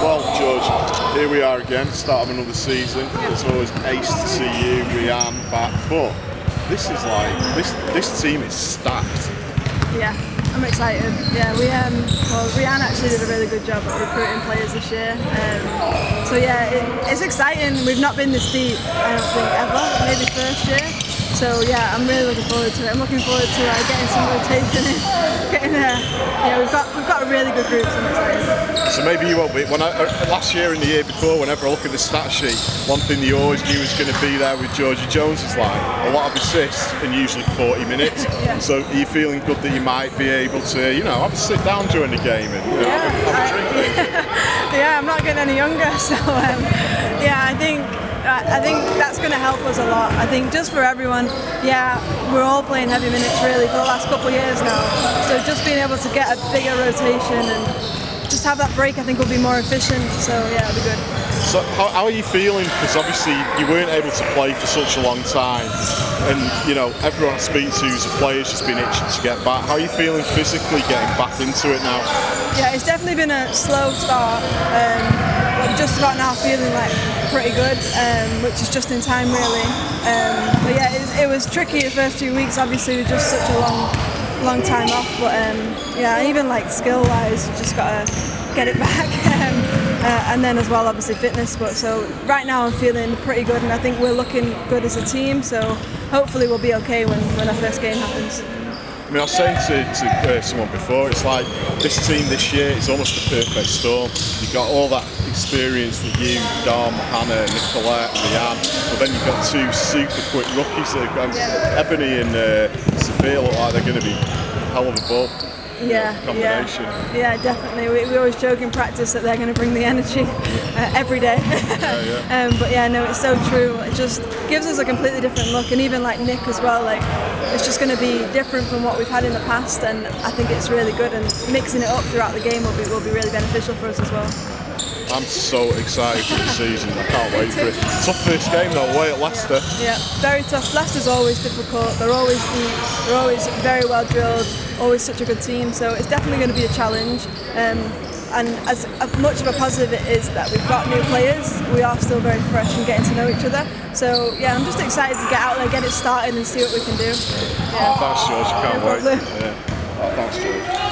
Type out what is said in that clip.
Well, George, here we are again, start of another season. It's always ace to see you, Rianne, back, but this is like, this team is stacked. Yeah, I'm excited. Yeah, well, Rianne actually did a really good job at recruiting players this year. So yeah, it's exciting. We've not been this deep, I don't think, ever, maybe first year. So yeah, I'm really looking forward to it. I'm looking forward to getting some rotation in, yeah, we've got a really good group, so I'm excited. So maybe you won't be. Last year and the year before, whenever I look at the stat sheet, one thing you always knew was going to be there with Georgie Jones is like a lot of assists and usually 40 minutes. Yeah. So are you feeling good that you might be able to, you know, have a sit down during the game and have a drink? Yeah, I'm not getting any younger, so yeah, I think that's going to help us a lot. I think just for everyone, yeah, we're all playing heavy minutes really for the last couple of years now. So just being able to get a bigger rotation and just have that break, I think will be more efficient. So yeah, it'll be good. So how are you feeling? Because obviously you weren't able to play for such a long time, and you know everyone I speak to who's a player has just been itching to get back. How are you feeling physically getting back into it now? Yeah, it's definitely been a slow start. I'm just about now feeling like pretty good, which is just in time really. But yeah, it was tricky the first few weeks. Obviously, with just such a long time off. But yeah, even like skill wise, you just gotta get it back. And then as well, obviously fitness. But so right now I'm feeling pretty good, and I think we're looking good as a team. So hopefully we'll be okay when our first game happens. I mean, I was saying to someone before, it's like this team this year is almost a perfect storm. You've got all that experience with you, Dom, Hannah, Nicolette, Rianne, but then you've got two super quick rookies that have got Ebony and Sophia look like they're going to be a hell of a ball. Combination. Yeah, definitely. We always joke in practice that they're going to bring the energy every day. But yeah, no, it's so true. It just gives us a completely different look, and even like Nick as well. Like it's just going to be different from what we've had in the past, and I think it's really good. And mixing it up throughout the game will be really beneficial for us as well. I'm so excited for the season. I can't wait for it. Tough first game though, away at Leicester. Yeah, very tough. Leicester's always difficult. They're always deep. They're always very well drilled. Always such a good team. So it's definitely going to be a challenge. And as much of a positive it is that we've got new players, we are still very fresh and getting to know each other. So yeah, I'm just excited to get out there, get it started, and see what we can do. Yeah. Thanks, George. I can't wait. Yeah. Thanks, George.